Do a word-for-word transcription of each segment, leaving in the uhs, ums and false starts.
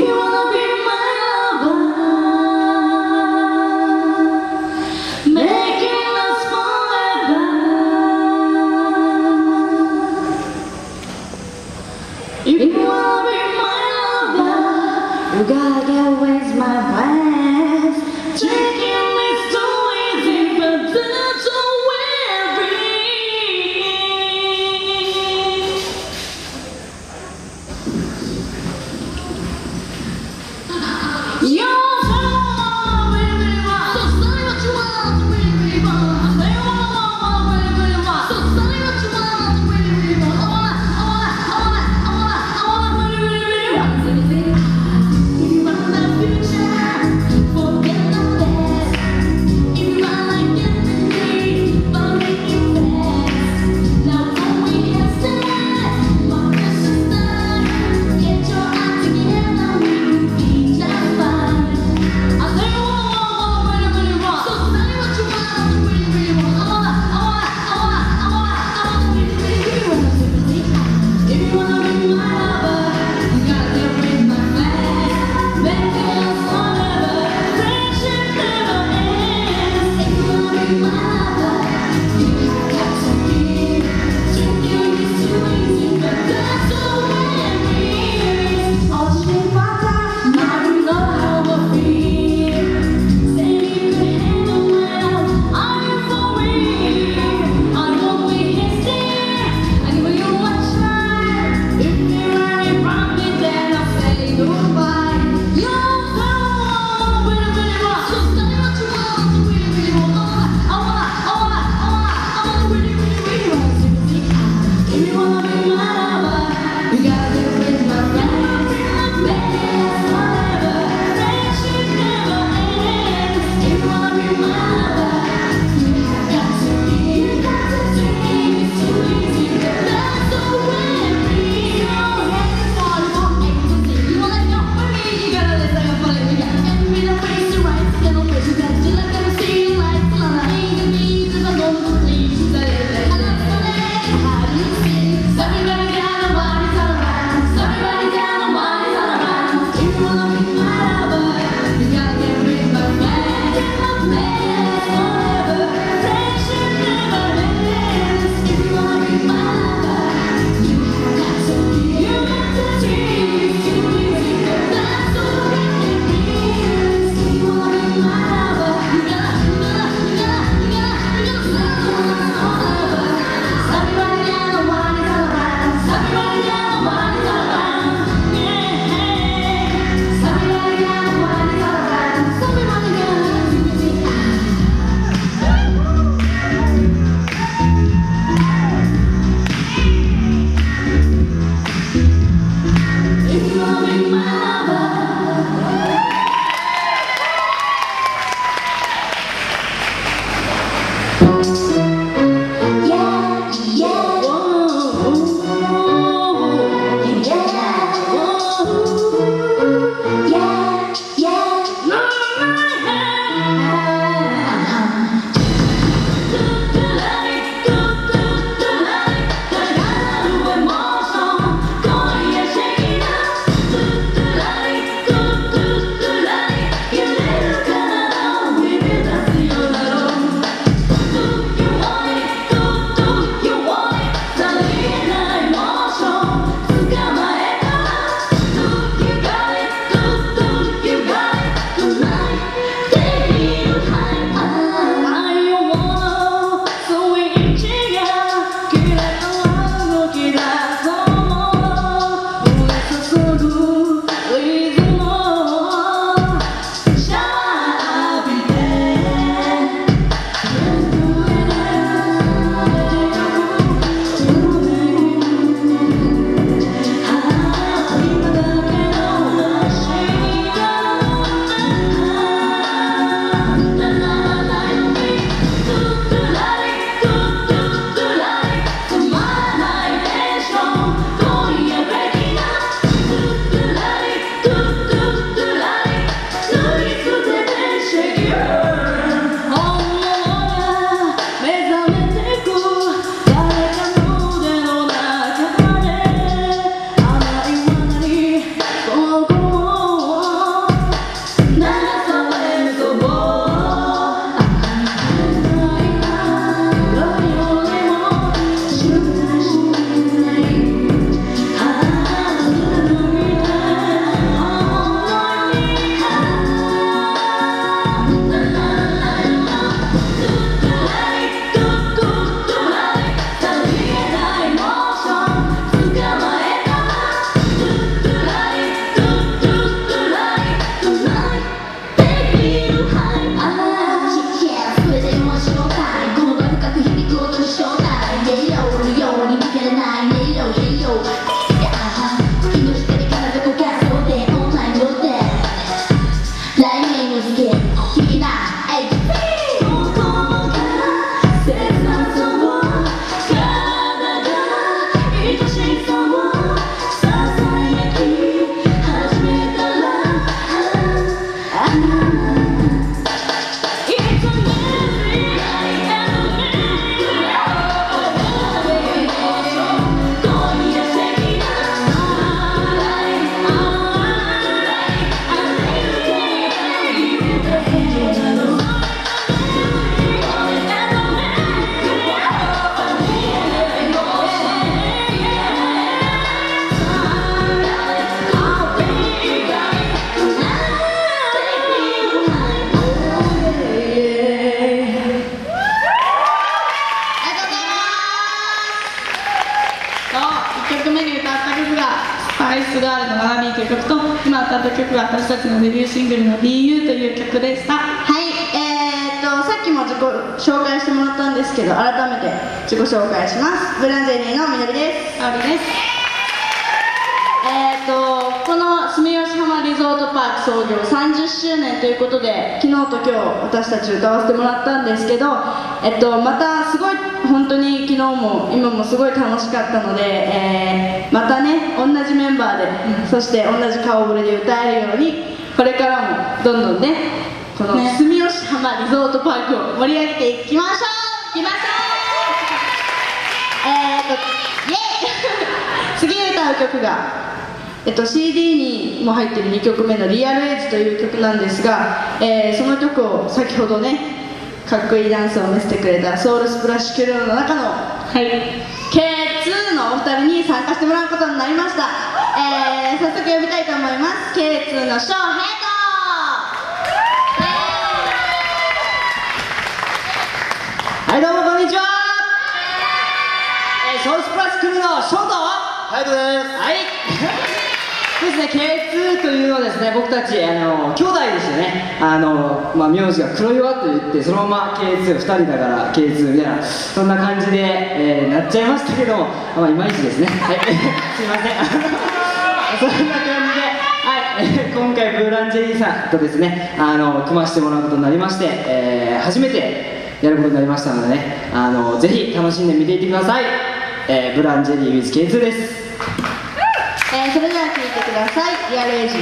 wanna be my lover, making us forever. If you wanna be my lover, you gotta get with my plans. Taking is too easy, but that's all we're Yo, baby, so say what you want, baby, I say what I want, baby, so say what you want, baby, I wanna, I wanna, I wanna, I wanna, I wanna, baby, baby, 事しょうない音色のように抜けれない音色音色月の光からどこかそうでオンライン上で来年を付け君なエイチピーどこから切なさを体が愛しさをささやき始めたらいっきょくめに歌った曲が「スパイスガールのマナミー」という曲と今歌った曲が私たちのデビューシングルの「ビーユー」という曲でした。はい、えー、っとさっきも自己紹介してもらったんですけど改めて自己紹介します。ブランジェリーのみのりです。あおりです。えー、っとこの住吉浜リゾートパーク創業さんじゅっしゅうねんということで昨日と今日私たち歌わせてもらったんですけど、えっと、またすごい本当に昨日も今もすごい楽しかったので、えー、またね同じメンバーで、うん、そして同じ顔ぶれで歌えるようにこれからもどんどんねこの住吉浜リゾートパークを盛り上げていきましょういきましょうえーっとイエイ次に歌う曲がえっと、シーディー にも入っているにきょくめの「リアルエイジ」という曲なんですが、えー、その曲を先ほどねかっこいいダンスを見せてくれたソウルスプラッシュクルーの中の、はい、ケーツー のお二人に参加してもらうことになりました。えー、早速呼びたいと思います。 ケーツー のショーヘイトはいどうもこんにちは、えー、ソウルスプラッシュクルーのショートハイトです。 はいですね、ケーツー というのはですね、僕たちあの兄弟ですよね。あの、まあ、名字が黒岩と言ってそのまま ケーツーふたりだから ケーツー みたいなそんな感じで、えー、なっちゃいましたけども、まあ、いまいちですね。はいすいませんそんな感じで、はい、今回ブーランジェリーさんとですねあの組ませてもらうことになりまして、えー、初めてやることになりましたのでね、あのぜひ楽しんで見ていってください。えー、ブランジェリー with ケーツー です。 えー、それでは聴いてください。リアルエイジ。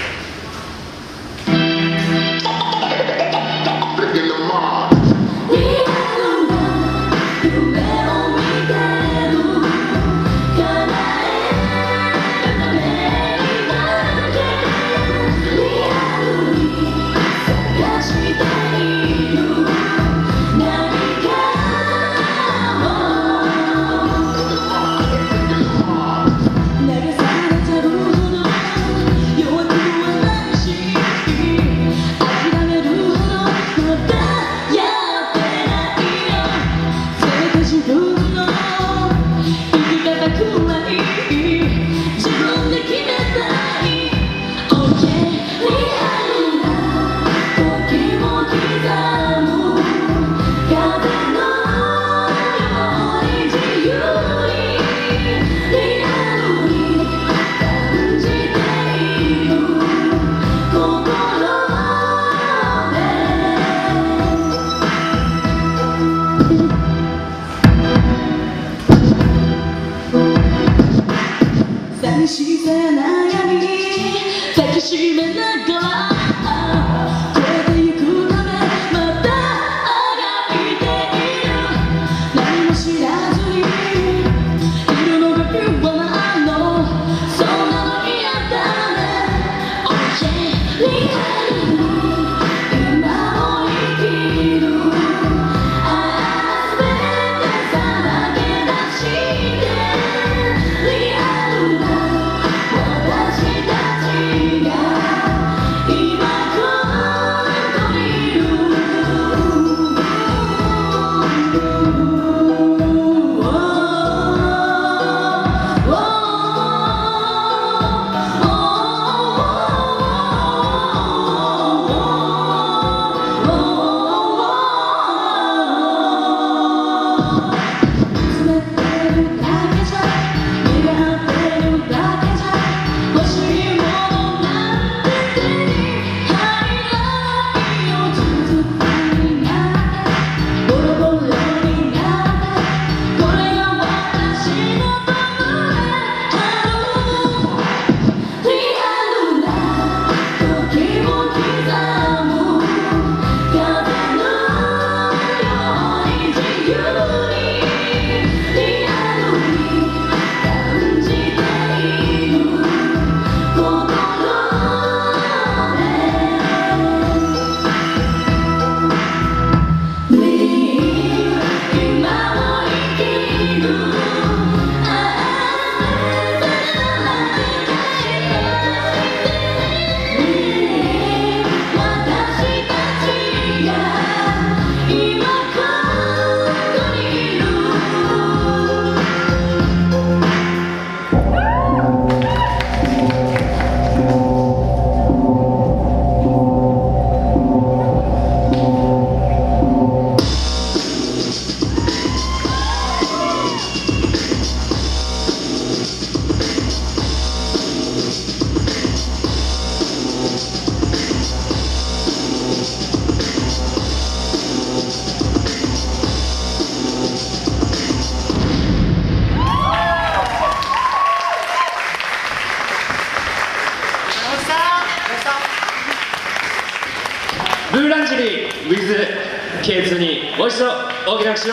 小さな悩み抱きしめながら超えてゆくためまたあがいている。何も知らずにいるのが不安なの。そんなの嫌だね。 Oh yeah リアルに今を生きる。ああ全てさらけ出してリアルな私う一度大きな拍手を。 ありがとうござい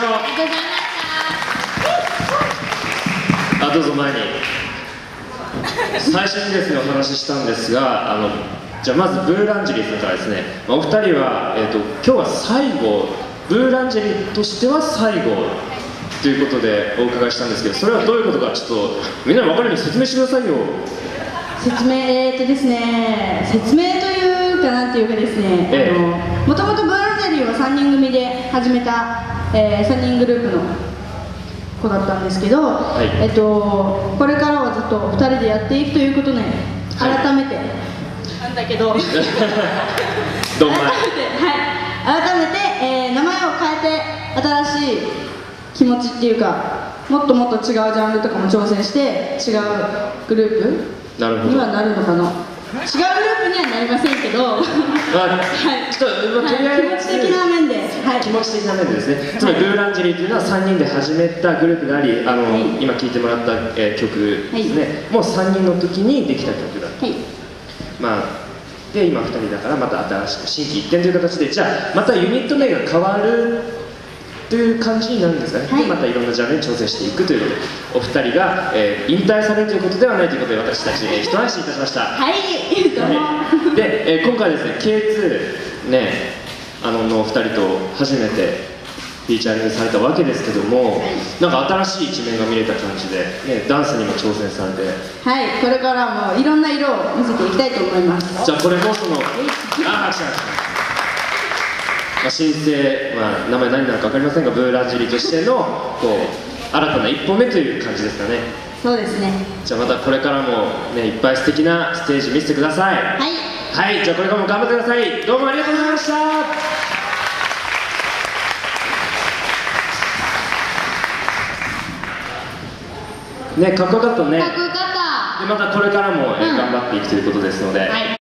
まあ、どうぞ前に。最初にですねお話ししたんですが、あのじゃあまずブーランジェリーさんからですね、まあお二人は、えー、と今日は最後、ブーランジェリーとしては最後ということでお伺いしたんですけど、それはどういうことかちょっとみんなに分かるように説明してくださいよ。 す。説明、えーっとですね、説明というかなんていうかですね、 ええあのもともとブーランジェリーはさんにん組で始めた、えー、さんにんグループの子だったんですけど、 いえっと、これからはずっとふたりでやっていくということで改めて、なんだけどどんまい。 改めて、はい、改めて、えー名前を変えて新しい気持ちっていうか、もっともっと違うジャンルとかも挑戦して違うグループなるほど。 にはなるのかな。違うグループにはなりませんけど、はい、 まあ、ちょっと、まあ、とりあえず気持ち的な面で、はい、 気持ち的な面でですね、つまりブーランジェリーというのはさんにんで始めたグループであり、あの、 はい今聴いてもらった、えー曲ですね、もうさんにんの時にできた曲だ。 はい、 まあ、で今ふたりだからまた新しく心機一転という形で、じゃあまたユニット名が変わるという感じになるんですかね、 はい、 でまたいろんなジャンルに挑戦していくということで、お二人が、えー引退されるということではないということで、私たち、えー一安心いたしました。 はい、どうも、 はい、で、えー今回ですね ケーツー ね、あののお二人と初めてフィーチャリングされたわけですけども、なんか新しい一面が見れた感じで、ね、ダンスにも挑戦されて、 はい、これからもいろんな色を見せていきたいと思います。 じゃあこれもその、あ、拍手、まあ、新生、まあ、名前何なのか分かりませんが、ブーランジェリーとしてのこう新たな一歩目という感じですかね。 そうですね。 じゃあまたこれからも、ね、いっぱい素敵なステージ見せてください。 はい、 はい、じゃあこれからも頑張ってください。どうもありがとうございました。ね、かっこよかったね。 かっこよかった。 でまたこれからも、えーうん頑張っていくということですので、 はい。